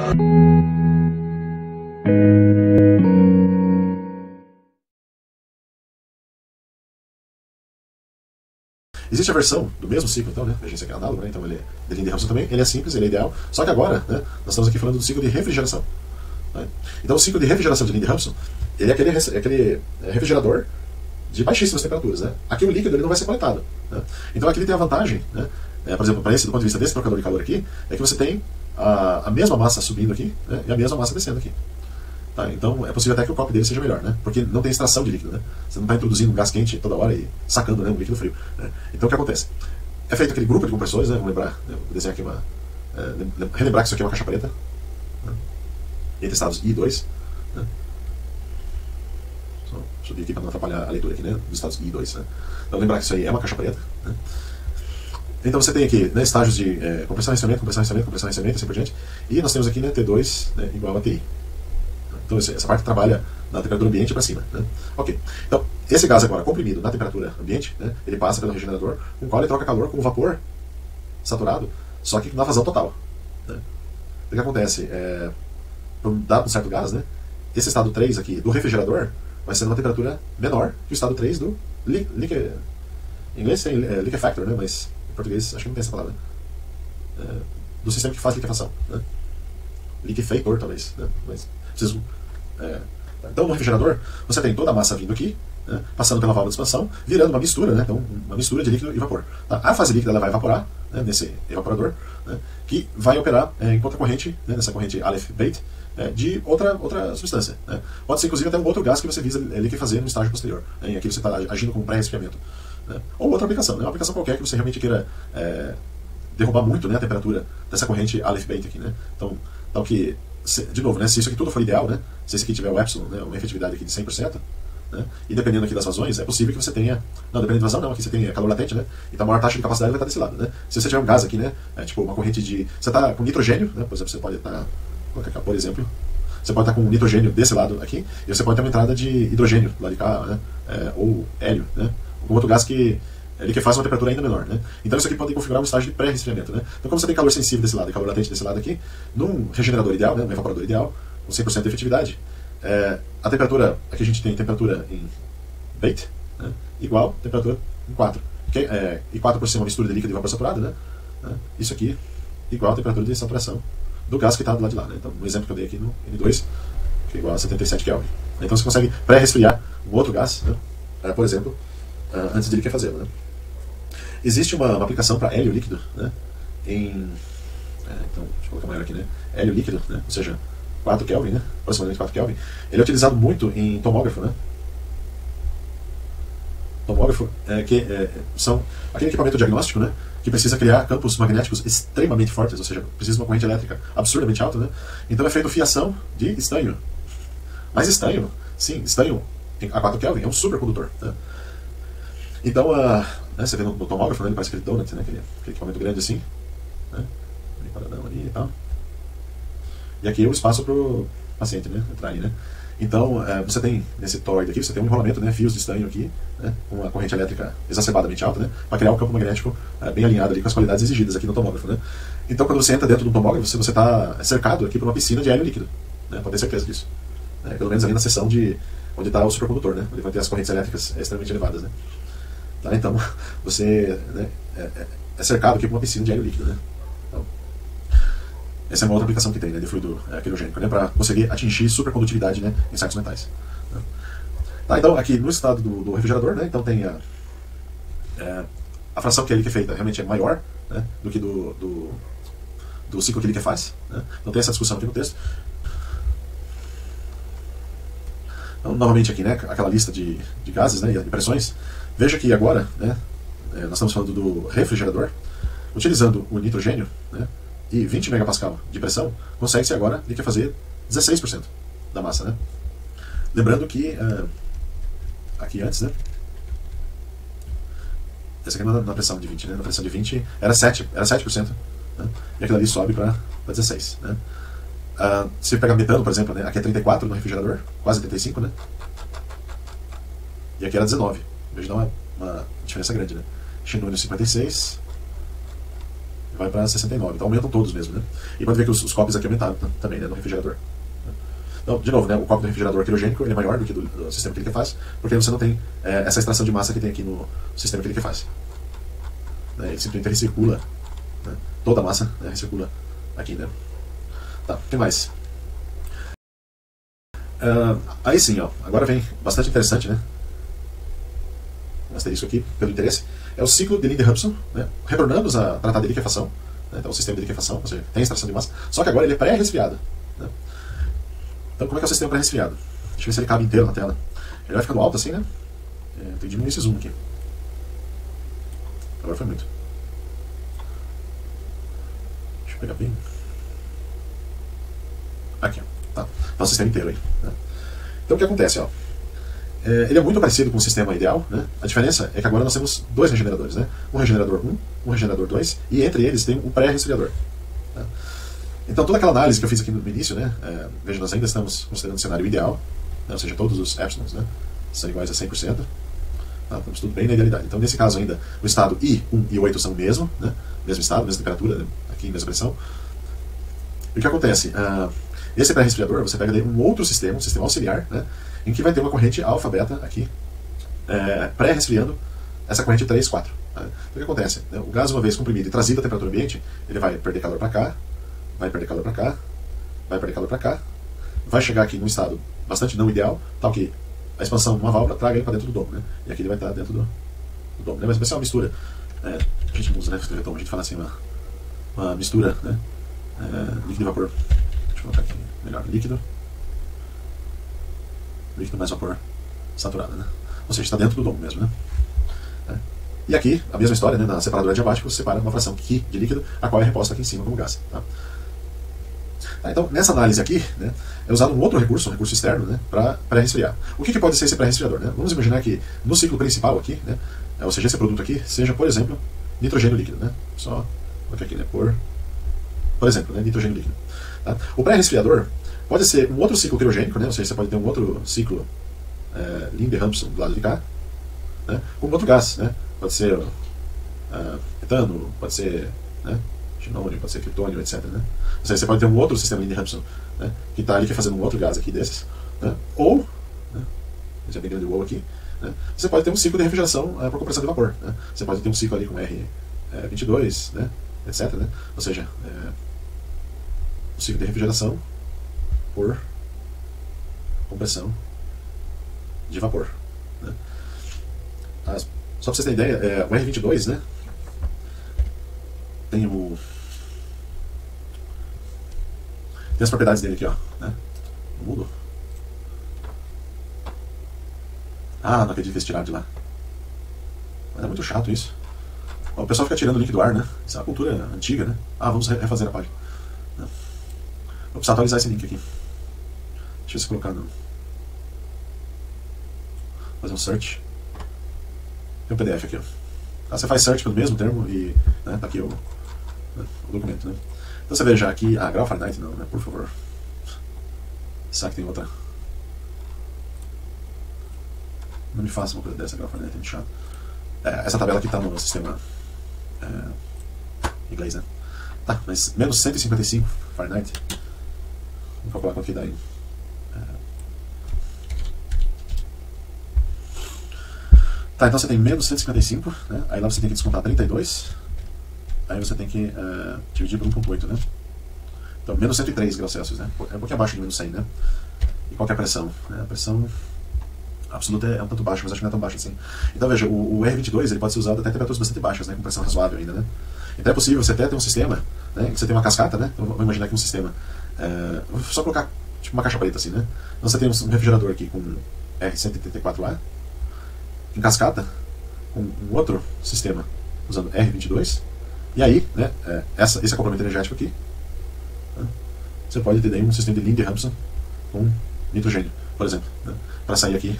Existe a versão do mesmo ciclo, então, né? A gente aqui é análogo, né? Então ele é de Linde-Russell também, ele é simples, ele é ideal, só que agora, né, nós estamos aqui falando do ciclo de refrigeração. Né? Então o ciclo de refrigeração de Linde-Russell, ele é aquele refrigerador de baixíssimas temperaturas, né? Aqui o líquido ele não vai ser coletado, né? Então aqui ele tem a vantagem, né? Por exemplo, do ponto de vista desse trocador de calor aqui, é que você tem a mesma massa subindo aqui, né? E a mesma massa descendo aqui. Tá? Então é possível até que o copo dele seja melhor, né? Porque não tem extração de líquido, né? Você não está introduzindo um gás quente toda hora e sacando, né, um líquido frio, né? Então o que acontece? É feito aquele grupo de compressores, né? Vamos lembrar, né? Vou desenhar aqui relembrar que isso aqui é uma caixa preta, né? Entre estados I e 2, né? Só subir aqui para não atrapalhar a leitura aqui, né? Dos estados I e 2, né? Então lembrar que isso aí é uma caixa preta, né? Então você tem aqui, né, estágios de compressão, resfriamento, compressão, resfriamento, compressão, resfriamento, assim por diante. E nós temos aqui, né, T2, né, igual a TI. Então essa parte trabalha na temperatura ambiente para cima, né? Ok. Então esse gás agora comprimido na temperatura ambiente, né, ele passa pelo regenerador, com o qual ele troca calor com vapor saturado, só que na vazão total, né? O que acontece? Dado um certo gás, né, esse estado 3 aqui do refrigerador vai ser numa temperatura menor que o estado 3 do em inglês tem liquefactor, né, mas em português acho que não tem essa palavra, do sistema que faz liquefação, né? Liquefator talvez, né? Mas preciso, então no refrigerador você tem toda a massa vindo aqui, né, passando pela válvula de expansão, virando uma mistura, né, então uma mistura de líquido e vapor. Tá? A fase líquida ela vai evaporar, né, nesse evaporador, né, que vai operar em contra-corrente, né, nessa corrente Aleph-Bet, de outra substância, né? Pode ser inclusive até um outro gás que você visa liquefazer no estágio posterior, né, e aqui você está agindo com pré-resfriamento, né? Ou outra aplicação, né, uma aplicação qualquer que você realmente queira derrubar muito, né, a temperatura dessa corrente Aleph-Bet aqui, né? Então que, de novo, né, se isso aqui tudo for ideal, né, se esse aqui tiver o epsilon, né, uma efetividade aqui de 100%, né, e dependendo aqui das vazões, é possível que você tenha, não, dependendo de vazão não, aqui você tem calor latente, né, então a maior taxa de capacidade vai estar desse lado, né. Se você tiver um gás aqui, né, tipo uma corrente de, você está com nitrogênio, né, por exemplo, você pode estar, por exemplo, você pode estar com nitrogênio desse lado aqui, e você pode ter uma entrada de hidrogênio do lado de cá, né, ou hélio, né, algum outro gás que ele que faz uma temperatura ainda menor, né? Então isso aqui pode configurar um estágio de pré-resfriamento, né? Então como você tem calor sensível desse lado e calor latente desse lado aqui, num regenerador ideal, né, um evaporador ideal, com 100% de efetividade, a temperatura, aqui a gente tem temperatura em BATE, né, igual temperatura em 4. E 4 por ser uma mistura de líquido e vapor saturado, né? Isso aqui igual a temperatura de saturação do gás que está do lado de lá, né? Então no exemplo que eu dei aqui no N2, que é igual a 77 Kelvin. Então você consegue pré-resfriar um outro gás, né, por exemplo, antes de ele quer fazê-lo, né? Existe uma aplicação para hélio líquido, né, então, deixa eu colocar maior aqui, né, hélio líquido, né, ou seja, 4 Kelvin, né, aproximadamente 4 Kelvin. Ele é utilizado muito em tomógrafo, né. Tomógrafo são aquele equipamento diagnóstico, né, que precisa criar campos magnéticos extremamente fortes, ou seja, precisa de uma corrente elétrica absurdamente alta, né. Então é feito fiação de estanho. Mas estanho, sim, estanho a 4 Kelvin é um supercondutor, né. Então, você vê no tomógrafo, né, ele parece aquele donut, né, aquele equipamento grande assim, né, bem paradão ali e tal. E aqui é o espaço para o paciente, né, entrar aí, né. Então, você tem nesse toroide aqui, você tem um enrolamento, né, fios de estanho aqui, né, com uma corrente elétrica exacerbadamente alta, né, para criar um campo magnético bem alinhado ali com as qualidades exigidas aqui no tomógrafo, né. Então, quando você entra dentro do tomógrafo, você está cercado aqui por uma piscina de hélio líquido, né, pode ter certeza disso. Pelo menos ali na seção onde está o supercondutor, né, onde vai ter as correntes elétricas extremamente elevadas, né. Tá, então, você, né, é cercado aqui por uma piscina de hélio líquido, né. Então, essa é uma outra aplicação que tem, né, de fluido criogênico, né, para conseguir atingir supercondutividade, né, em certos metais, né. Tá, então, aqui no estado do refrigerador, né, então tem a fração que é liquefeita realmente é maior, né, do que do ciclo que ele faz, né. Então tem essa discussão aqui no texto. Então, novamente aqui, né, aquela lista de gases, né, e pressões. Veja que agora, né, nós estamos falando do refrigerador, utilizando o nitrogênio, né, e 20 megapascal de pressão, consegue-se agora liquefazer 16% da massa, né. Lembrando que aqui antes, né, essa aqui é na pressão de 20, né, na pressão de 20 era 7%, né, e aquilo ali sobe para 16%, né. Se pegar metano, por exemplo, né, aqui é 34 no refrigerador, quase 35, né, e aqui era 19. Veja, dá uma diferença grande, né? Xenônio 56, vai para 69. Então aumentam todos mesmo, né? E pode ver que os copos aqui aumentaram também, né, no refrigerador. Então, de novo, né, o copo do refrigerador criogênico ele é maior do que do sistema que ele faz, porque você não tem essa extração de massa que tem aqui no sistema que ele faz. Ele simplesmente recircula, né, toda a massa, né, recircula aqui, né? Tá, o que mais? Aí sim, ó, agora vem bastante interessante, né? Um asterisco aqui, pelo interesse, é o ciclo de Linde-Hupson, né? Retornamos a tratar de liquefação, né? Então o sistema de liquefação, ou seja, tem extração de massa, só que agora ele é pré-resfriado, né? Então, como é que é o sistema pré-resfriado? Deixa eu ver se ele cabe inteiro na tela. Ele vai ficando alto assim, né? Tem que diminuir esse zoom aqui. Agora foi muito. Deixa eu pegar bem. Aqui, ó. Tá. Tá o sistema inteiro aí, né? Então, o que acontece, ó? Ele é muito parecido com o sistema ideal, né? A diferença é que agora nós temos dois regeneradores, né? Um regenerador 1, um regenerador 2, e entre eles tem um pré-resfriador. Né? Então, toda aquela análise que eu fiz aqui no início, né, veja, nós ainda estamos considerando o cenário ideal, né, ou seja, todos os epsilons, né, são iguais a 100%. Tá, estamos tudo bem na idealidade. Então, nesse caso ainda, o estado I1 e 8 são o mesmo, né, mesmo estado, mesma temperatura, né, aqui, mesma pressão. E o que acontece? Esse pré-resfriador, você pega um outro sistema, um sistema auxiliar, né, em que vai ter uma corrente alfa-beta aqui, pré-resfriando essa corrente 3, 4. Tá? Então, o que acontece? Né, o gás, uma vez comprimido e trazido à temperatura ambiente, ele vai perder calor para cá, vai perder calor para cá, vai perder calor para cá, vai chegar aqui num estado bastante não ideal, tal que a expansão de uma válvula traga ele para dentro do domo, né? E aqui ele vai estar dentro do domo, né? Mas vai ser uma mistura, a gente não usa, né, a gente fala assim, uma mistura, né, líquido e vapor. Deixa eu colocar aqui melhor, líquido mais vapor saturado, né? Ou seja, está dentro do domo mesmo, né? E aqui, a mesma história, né, na separadora diabática, você separa uma fração Q de líquido, a qual é reposta aqui em cima como gás. Tá? Então, nessa análise aqui, né, é usado um outro recurso, um recurso externo, né, para pré-resfriar. O que pode ser esse pré-resfriador? Né? Vamos imaginar que no ciclo principal aqui, né, ou seja, esse produto aqui, seja, por exemplo, nitrogênio líquido. Né? Só colocar aqui, né, por exemplo, né, nitrogênio líquido. Tá? O pré-resfriador pode ser um outro ciclo criogênico, né, ou seja, você pode ter um outro ciclo Linde-Hupson do lado de cá, né, com outro gás, né? Pode ser etano, pode ser, né, xenônio, pode ser criptônio, etc. Né? Ou seja, você pode ter um outro sistema Linde-Hupson, né, que está ali fazendo um outro gás aqui desses. Né? Ou, né, já tem grande ou aqui, né, você pode ter um ciclo de refrigeração por compressão de vapor. Né? Você pode ter um ciclo ali com R22, né, etc. Né? Ou seja, um ciclo de refrigeração por compressão de vapor. Né? Só para vocês terem ideia, o R22, né, tem as propriedades dele aqui, ó, né? Não mudo. Não acredito que eles tiraram de lá. Mas é muito chato isso. O pessoal fica tirando o link do ar, né? Isso é uma cultura antiga, né? Vamos refazer a página. Vou precisar atualizar esse link aqui. Deixa eu ver se colocar no... Fazer um search. Tem um PDF aqui, ó. Você faz search pelo mesmo termo e, né, tá aqui o documento, né? Então você veja aqui, grau Fahrenheit não, né? Por favor. Será que tem outra? Não me faça uma coisa dessa, grau Fahrenheit, é muito chato. Essa tabela aqui tá no sistema inglês, né? Tá, mas menos 155 Fahrenheit. Vamos calcular quanto que dá aí. Tá, então você tem menos 155, né? Aí lá você tem que descontar 32. Aí você tem que dividir por 1,8, né? Então, menos 103 graus Celsius, né? É um pouquinho abaixo de menos 100, né? E qual que é a pressão? A pressão absoluta é um tanto baixa, mas acho que não é tão baixa assim. Então, veja, o R22 ele pode ser usado até em temperaturas bastante baixas, né? Com pressão razoável ainda, né? Então é possível você até ter um sistema, né? Você tem uma cascata, né? Então, vamos imaginar aqui um sistema. Vou só colocar tipo uma caixa preta assim, né? Então você tem um refrigerador aqui com R184A, em cascata, com um outro sistema usando R22, e aí, né, esse acoplamento energético aqui, né, você pode ter daí um sistema de Linde-Hupson com nitrogênio, por exemplo, né, para sair aqui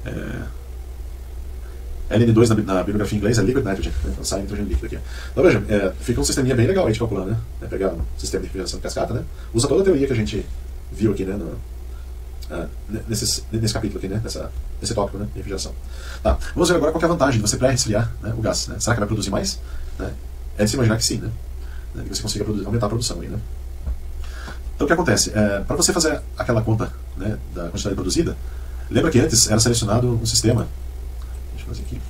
LN2 na bibliografia em inglês é Liquid Nitrogen, né, então sai nitrogênio líquido aqui. Então veja, fica um sisteminha bem legal aí de calcular, né, pegar um sistema de refrigeração de cascata, né, usa toda a teoria que a gente viu aqui, né, nesse capítulo aqui, né, nesse tópico, né, de refrigeração. Tá. Vamos ver agora qual é a vantagem de você pré-resfriar, né, o gás. Né? Será que vai produzir mais? Né? É de se imaginar que sim. Né? né, e você consiga aumentar a produção aí, né? Então o que acontece? Para você fazer aquela conta, né, da quantidade produzida, lembra que antes era selecionado um sistema. Deixa eu fazer aqui.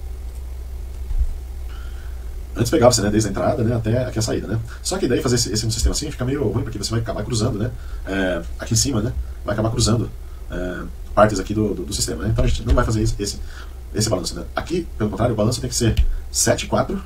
Antes pegava-se, né, desde a entrada, né, até aqui a saída, né? Só que daí fazer esse um sistema assim fica meio ruim, porque você vai acabar cruzando, né? Aqui em cima, né? Vai acabar cruzando partes aqui do sistema, né? Então a gente não vai fazer esse balanço, né? Aqui, pelo contrário, o balanço tem que ser 7, 4,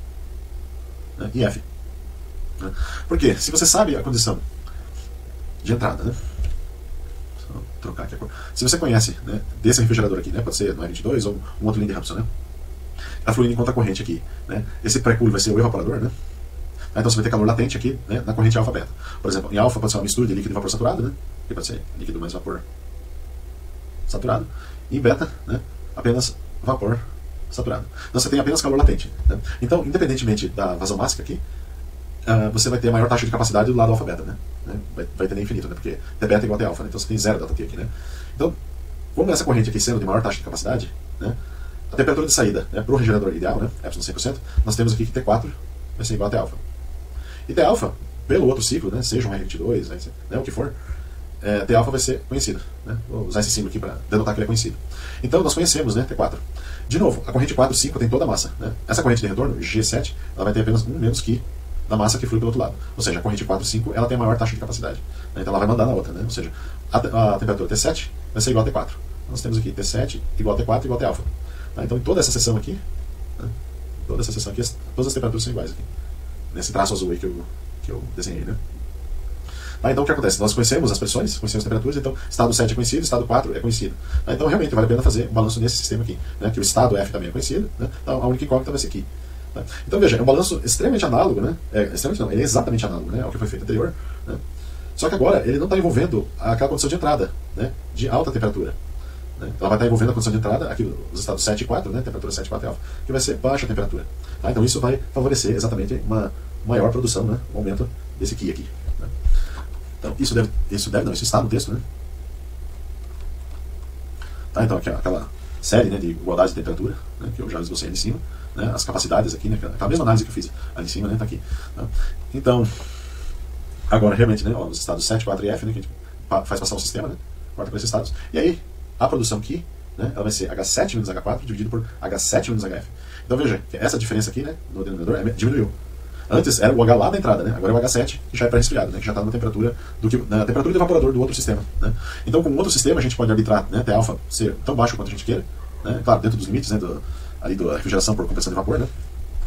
né, e F. Né? Porque se você sabe a condição de entrada, né? Só trocar aqui a cor. Se você conhece, né, desse refrigerador aqui, né? Pode ser no E22 ou um outro Linde Hampson, né? Está fluindo em conta corrente aqui, né? Esse pré-cool vai ser o evaporador, né? Então você vai ter calor latente aqui, né, na corrente alfa-beta. Por exemplo, em alfa pode ser uma mistura de líquido e vapor saturado, né? Que pode ser líquido mais vapor saturado. E em beta, né, apenas vapor saturado. Então você tem apenas calor latente, né? Então, independentemente da vazão máxima aqui, você vai ter a maior taxa de capacidade do lado alfa-beta, né? Vai ter infinito, né? Porque T beta é igual a T alfa, né? Então você tem zero ΔT aqui, né? Então, como essa corrente aqui sendo de maior taxa de capacidade, né, a temperatura de saída, né, para o refrigerador ideal, né, epsilon 100%, nós temos aqui que T4 vai ser igual a T alfa. E T alfa, pelo outro ciclo, né, seja um R22, né, o que for, T alfa vai ser conhecido, né? Vou usar esse símbolo aqui para denotar que ele é conhecido. Então nós conhecemos, né, T4. De novo, a corrente 4, 5 tem toda a massa, né? Essa corrente de retorno, G7, ela vai ter apenas 1 menos que da massa que flui pelo outro lado. Ou seja, a corrente 4, 5, ela tem a maior taxa de capacidade, né? Então ela vai mandar na outra, né? Ou seja, a temperatura T7 vai ser igual a T4. Nós temos aqui T7 igual a T4 igual a T alfa. Então, em toda essa seção aqui, né, todas as temperaturas são iguais aqui. Nesse traço azul aí que eu desenhei, né? Então, o que acontece? Nós conhecemos as pressões, conhecemos as temperaturas, então, estado 7 é conhecido, estado 4 é conhecido. Então, realmente, vale a pena fazer um balanço nesse sistema aqui, né, que o estado F também é conhecido, né? Então, a única incógnita vai ser aqui. Né? Então, veja, é um balanço extremamente análogo, né? Extremamente não, ele é exatamente análogo, né, ao que foi feito anterior, né? Só que agora, ele não está envolvendo aquela condição de entrada, né, de alta temperatura. Né? Ela vai estar envolvendo a condição de entrada, aqui os estados 7 e 4, né, temperatura 7 e 4 é alfa, que vai ser baixa temperatura. Tá? Então isso vai favorecer exatamente uma maior produção, né, um aumento desse Ki aqui. Né? Então isso está no texto, né? Tá? Então aqui, aquela série, né, de igualdades de temperatura, né, que eu já esbocei ali em cima, né, as capacidades aqui, né, aquela mesma análise que eu fiz ali em cima, né, tá aqui. Tá? Então, agora realmente, né, ó, os estados 7, 4 e F, né, que a gente faz passar o sistema, né, corta com esses estados, e aí a produção aqui, né, ela vai ser H7 menos H4 dividido por H7 menos HF. Então veja, que essa diferença aqui, né, no denominador diminuiu. Antes era o H lá da entrada, né, agora é o H7, que já é pré-resfriado, né, que já está na temperatura do evaporador do outro sistema. Né. Então com outro sistema a gente pode arbitrar, né, T alfa ser tão baixo quanto a gente queira, né, claro, dentro dos limites, né, ali da refrigeração por compressão de vapor, né.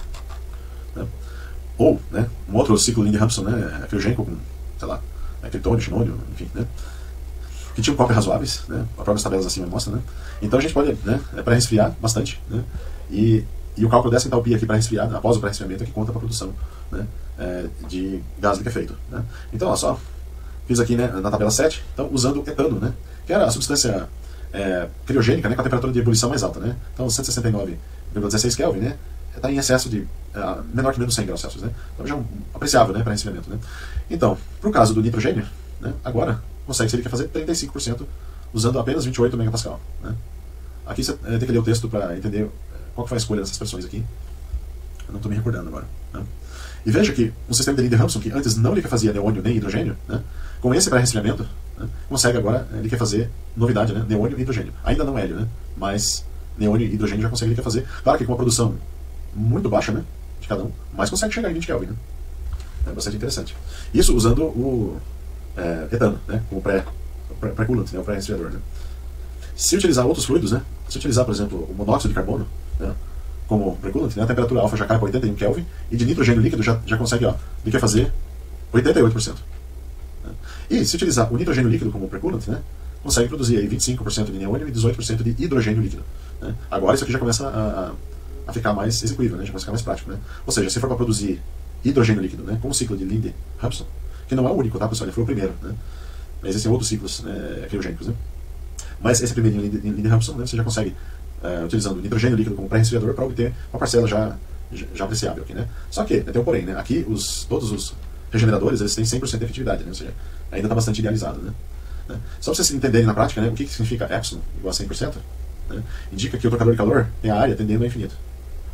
Ou, né, um outro ciclo Linde Hampson, né, criogênico com, sei lá, tritônio, xenônio, enfim, né, que tinham cópias razoáveis, né, as próprias tabelas acima mostram, né. Então a gente pode, né, pré-resfriar bastante, né, e o cálculo dessa entalpia aqui pré-resfriada, após o pré-resfriamento, é que conta para a produção, né, de gás liquefeito, né. Então, olha só, fiz aqui, né, na tabela 7, então, usando etano, né, que era a substância criogênica, né, com a temperatura de ebulição mais alta, né. Então 169,16 Kelvin, né, está em excesso de menor que menos 100 graus Celsius, né. Então já é apreciável, né, para resfriamento, né. Então, para o caso do nitrogênio, né, agora consegue, se ele quer fazer 35% usando apenas 28 megapascal, né. Aqui você tem que ler o texto para entender qual que foi a escolha dessas pressões aqui. Eu não estou me recordando agora, né. E veja que um sistema de Linde Hampson, que antes não fazia neônio nem hidrogênio, né, com esse pré-resfriamento, né, consegue agora, ele quer fazer novidade, né, neônio e hidrogênio. Ainda não hélio, né, mas neônio e hidrogênio já consegue, ele quer fazer. Claro que com uma produção muito baixa, né, de cada um, mas consegue chegar em 20 Kelvin, né. É bastante interessante. Isso usando o etano, né, como pré-coolant, né, o pré-resfriador, né. Se utilizar outros fluidos, né, se utilizar, por exemplo, o monóxido de carbono, né, como pré-coolant, né, a temperatura alfa já cai para 81 Kelvin, e de nitrogênio líquido já consegue, ó, ele quer fazer 88%. Né. E se utilizar o nitrogênio líquido como pré-coolant, né, consegue produzir aí 25% de neônio e 18% de hidrogênio líquido. Né. Agora isso aqui já começa a ficar mais execuível, né, já começa a ficar mais prático. Né. Ou seja, se for para produzir hidrogênio líquido, né, com o ciclo de Linde Hampson, que não é o único, tá, pessoal, ele foi o primeiro, né, mas existem outros ciclos, né, criogênicos, né. Mas esse primeiro Linde Hampson, né, você já consegue, utilizando o nitrogênio líquido como pré-resfriador, para obter uma parcela já apreciável aqui, né. Só que, tem um porém, né, aqui todos os regeneradores eles têm 100% de efetividade, né, ou seja, ainda está bastante idealizado, né. Só para vocês entenderem na prática, né, o que significa epsilon igual a 100%, né, indica que o trocador de calor tem a área tendendo ao infinito.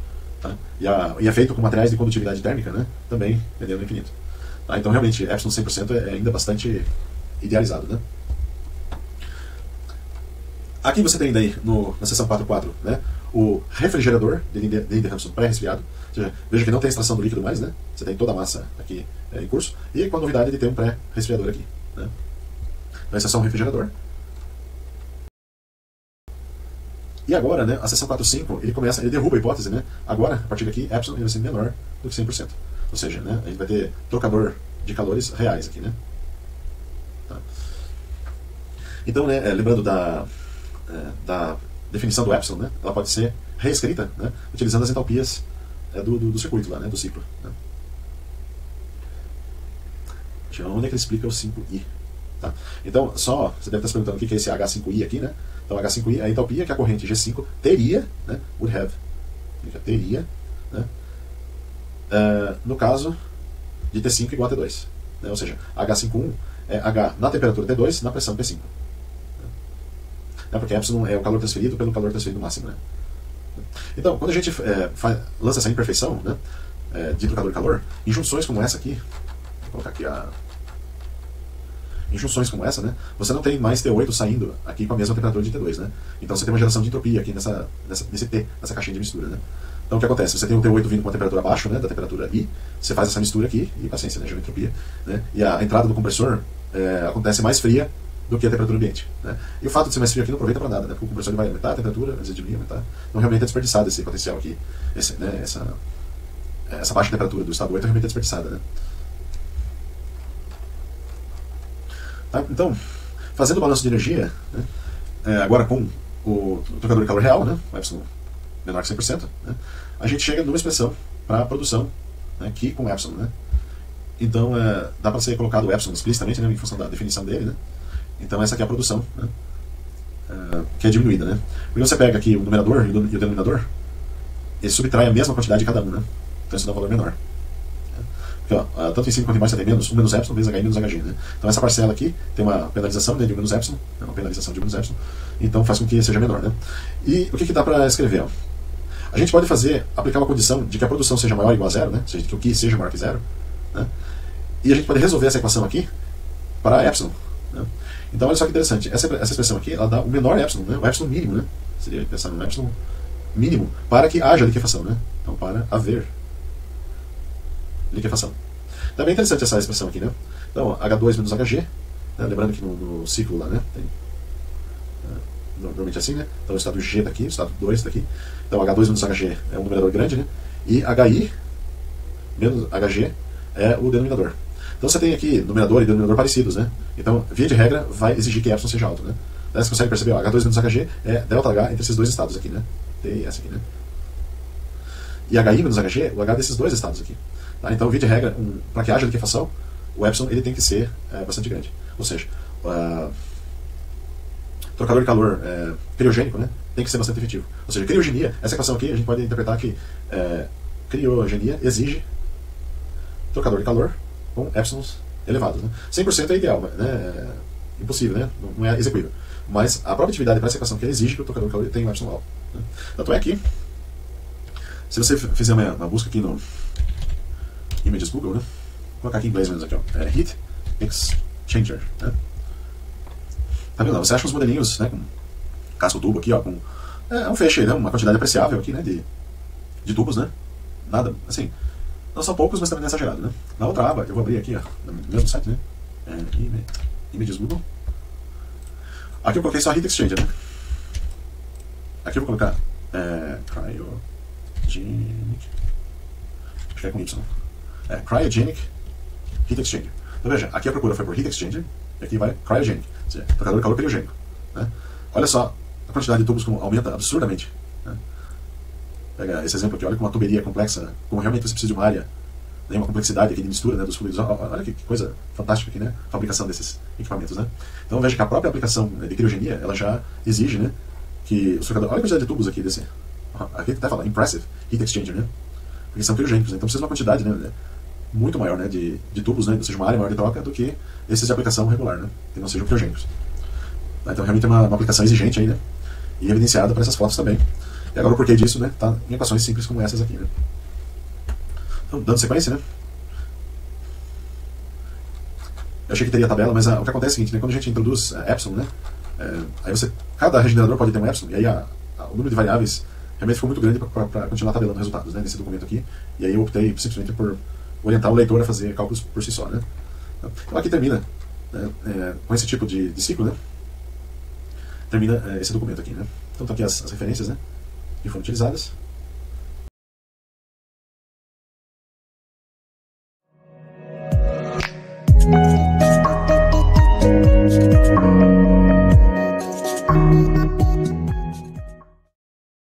Tá? E é feito com materiais de condutividade térmica, né? Também tendendo ao infinito. Tá? Então, realmente, epsilon 100% é ainda bastante idealizado. Né? Aqui você tem daí, na seção 4.4, né, o refrigerador de Linde-Hampson pré-resfriado. Ou seja, veja que não tem extração do líquido mais, né? Você tem toda a massa aqui em curso. E com a novidade de ter um pré-resfriador aqui. Né? Então, esse é só um refrigerador. E agora, né, a seção 4.5, ele derruba a hipótese, né? Agora, a partir daqui, epsilon vai ser menor do que 100%. Ou seja, né, a gente vai ter trocador de calores reais aqui, né? Tá. Então, né, lembrando da definição do epsilon, né, ela pode ser reescrita, né, utilizando as entalpias do circuito lá, né, do ciclo. Né? Deixa eu ver onde é que ele explica o 5i. Tá? Então, você deve estar se perguntando o que é esse H5i aqui, né? Então, H5i é a entalpia que a corrente G5 teria, né, would have, teria, né, no caso de T5 igual a T2. Né? Ou seja, H5.1 é H na temperatura T2 na pressão P5. Né? Porque epsilon é o calor transferido pelo calor transferido máximo. Né? Então, quando a gente lança essa imperfeição, né, de trocador de calor, em junções como essa aqui, vou colocar aqui em junções como essa, né, você não tem mais T8 saindo aqui com a mesma temperatura de T2. Né? Então você tem uma geração de entropia aqui nesse T, nessa caixinha de mistura. Né? Então o que acontece? Você tem o T8 vindo com uma temperatura abaixo, né, da temperatura I, você faz essa mistura aqui, e paciência, né, geoentropia, né, e a entrada do compressor acontece mais fria do que a temperatura ambiente. Né? E o fato de ser mais frio aqui não aproveita para nada, né, porque o compressor vai aumentar a temperatura, às vezes diminuir, aumentar. Então realmente é desperdiçado esse potencial aqui, essa baixa temperatura do estado 8 realmente é desperdiçada. Né? Tá? Então, fazendo o balanço de energia, né, agora com o trocador de calor real, né, o epsilon menor que 100%, né, a gente chega numa expressão para a produção, né, aqui com epsilon. Né? Então, dá para ser colocado o epsilon explicitamente, né, em função da definição dele. Né? Então, essa aqui é a produção, né, que é diminuída. Né? Porque você pega aqui o numerador e o denominador, ele subtrai a mesma quantidade de cada um. Né? Então, isso dá um valor menor. Aqui, ó, tanto em cima quanto embaixo você tem menos 1 menos epsilon vezes HI menos HG. Né? Então essa parcela aqui tem uma penalização, né, de 1 menos epsilon, uma penalização de 1 menos epsilon, então faz com que seja menor. Né? E o que dá para escrever? Ó? A gente pode aplicar uma condição de que a produção seja maior ou igual a zero, né? Ou seja, que o Q seja maior que zero. Né? E a gente pode resolver essa equação aqui para epsilon. Né? Então olha só que interessante, essa expressão aqui ela dá o menor epsilon, né? O epsilon mínimo. Né? Seria pensar no epsilon mínimo para que haja liquefação. Né? Então para haver liquefação. Então é bem interessante essa expressão aqui, né? Então, H2 menos HG, né? Lembrando que no ciclo lá, né? Tem, normalmente assim, né? Então o estado G está aqui, o estado 2 está aqui. Então H2 menos HG é um numerador grande, né? E HI menos HG é o denominador. Então você tem aqui numerador e denominador parecidos, né? Então, via de regra, vai exigir que epsilon seja alto, né? Então, você consegue perceber, ó, H2 menos HG é ΔH entre esses dois estados aqui, né? T e S aqui, né? E HI menos HG, o H desses dois estados aqui. Tá? Então, via de regra, para que haja liquefação, o epsilon ele tem que ser bastante grande. Ou seja, trocador de calor criogênico, né, tem que ser bastante efetivo. Ou seja, criogenia, essa equação aqui a gente pode interpretar que criogenia exige trocador de calor com epsilons elevados. Né? 100% é ideal, né? É impossível, né? Não é execuível. Mas a própria atividade para essa equação que exige que o trocador de calor tenha um epsilon alto. Né? Tanto é que, se você fizer uma busca aqui no Images Google, né? Vou colocar aqui em inglês mesmo aqui, ó. Heat Exchanger. Né? Tá vendo? Você acha uns modelinhos, né, com casco tubo aqui, ó, com um feixe, né, uma quantidade apreciável aqui, né, de tubos, né? Nada, assim, não são poucos, mas também não é exagerado, né? Na outra aba, eu vou abrir aqui, ó, no mesmo site, né? Images Google. Aqui eu coloquei só Heat Exchanger, né? Aqui eu vou colocar Cryogenic. Acho que é com Y. Cryogenic Heat Exchanger. Então veja, aqui a procura foi por Heat Exchanger, e aqui vai Cryogenic, ou seja, trocador de calor criogênico. Né? Olha só a quantidade de tubos como aumenta absurdamente. Né? Pega esse exemplo aqui, olha como uma tuberia complexa, como realmente você precisa de uma área, né, uma complexidade aqui de mistura, né, dos fluidos. Olha que coisa fantástica aqui, né? A fabricação desses equipamentos. Né? Então veja que a própria aplicação, né, de criogenia, ela já exige, né, que os trocadores. Olha a quantidade de tubos aqui desse. Aqui até fala Impressive Heat Exchanger, né? Porque são criogênicos, né? Então precisa de uma quantidade, né, muito maior, né, de tubos, né, ou seja, uma área maior de troca do que esses de aplicação regular, né, que não sejam criogênicos. Então realmente é uma aplicação exigente aí, né, e evidenciada por essas fotos também. E agora o porquê disso, né, tá em equações simples como essas aqui, né. Então, dando sequência, né, eu achei que teria tabela, mas o que acontece é o seguinte, né, quando a gente introduz epsilon, né, aí cada regenerador pode ter um epsilon, e aí o número de variáveis realmente ficou muito grande para continuar tabelando resultados, né, nesse documento aqui, e aí eu optei simplesmente por orientar o leitor a fazer cálculos por si só, né. Então aqui termina, né, com esse tipo de ciclo, né, termina esse documento aqui, né. Então estão aqui as referências, né, que foram utilizadas.